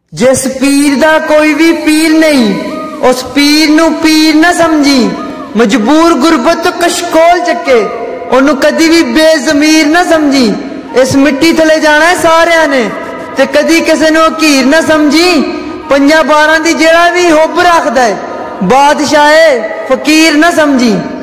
जिस पीर दा कोई भी पीर नहीं, उस पीर नू पीर ना समझी। मजबूर गुरबत तो कशकोल चके, ओनू कदी भी बेजमीर ना समझी। इस मिट्टी थले जाना है सारिया ने, ते कदी किसी नू हकीर ना समझी। 5-12 दी जेड़ा भी हुब रखदा है, बादशाह फकीर ना समझी।